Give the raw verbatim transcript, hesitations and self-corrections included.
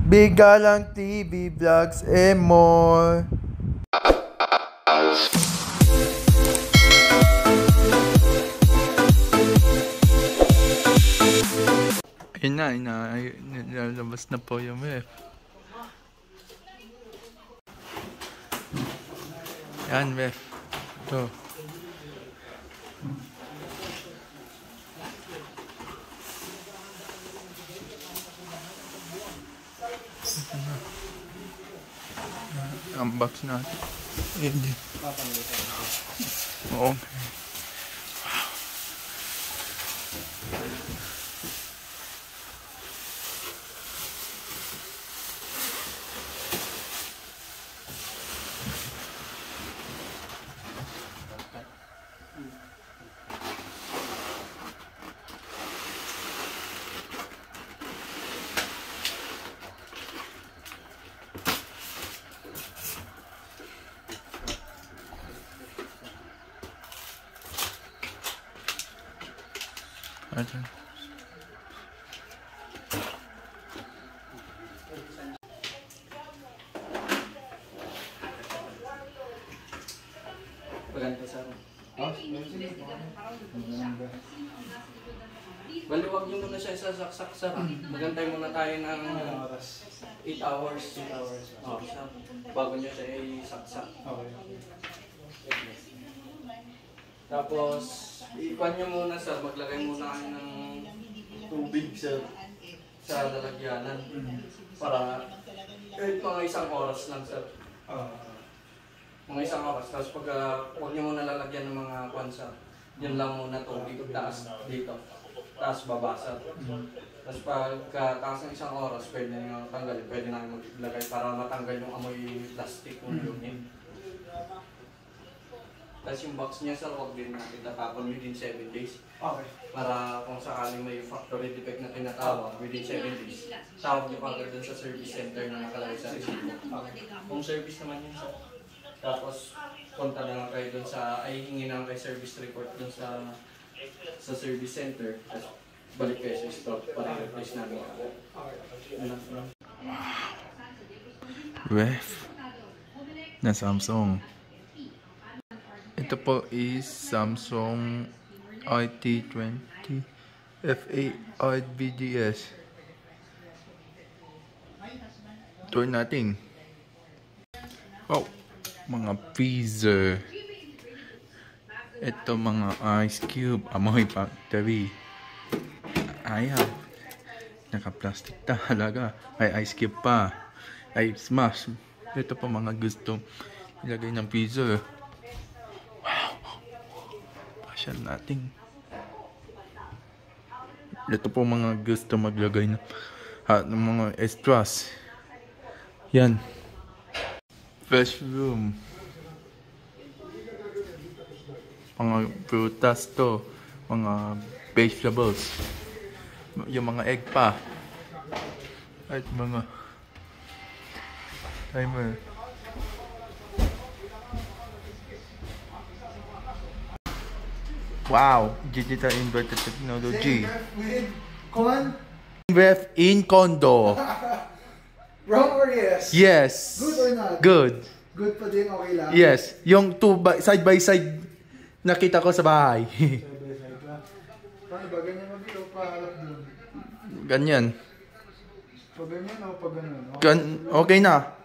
Bigalang T V vlogs and more. Ayun na, ina, nilalabas na po yung F. Yan, F. Ito. Unbox natin. Hindi. Okay. Ayan. Paganda sa ako. Oh? Bali, wag nyo muna siya isasaksak sa magantay muna tayo ng eight hours. eight hours. Oh, bago nyo siya isaksak. Okay. Tapos, ikuan nyo muna sir, maglagay muna kayo ng tubig sir sa lalagyanan para kahit mga isang oras lang sir. Mga isang oras. Tapos pag uh, huwag nyo muna lalagyan ng mga kuan sir, yun lang muna tubig, taas dito. Taas babasa. Tapos pagka taas ng isang oras, pwede nyo tanggalin, pwede na maglagay para matanggal yung amoy plastic ng unit. Tapos yung box niya sir, huwag din natin tatapon within seven days. Okay. Para kung sakaling may factory defect na tinatawag within seven days, tawag nyo kagad dun sa service center na nakalagay sa resibo. Okay. Kung service naman yun sir. Tapos punta na lang kayo dun sa, ay hingi na lang kayo service report dun sa sa service center. Tapos balik kayo sa store para i-replace namin. Ref na Samsung. Ito po is Samsung R T twenty F A R V D S. Tour natin. Wow, mga freezer. Ito mga ice cube, amoy factory. Ayaw. Naka-plastic talaga. Ay ice cube pa. Ay smash. Ito pa mga gusto ilagay ng freezer. Natin. Ito po mga gusto maglagay ng, ha, ng mga extras. Yan. Fresh room. Mga prutas to. Mga vegetables. Yung mga egg pa. At mga timer. Wow, digital inverter technology. With con? Ref in condo. Wrong or yes? Yes. Good or not? Good. Good pa din, okay lang? Yes. Yung two by, side by side nakita ko sa bahay. Side by side lang. Paano ba? Ganyan mag-ilo pa harap dun? Ganyan. Pag ganyan o pag ganun? Gan okay na.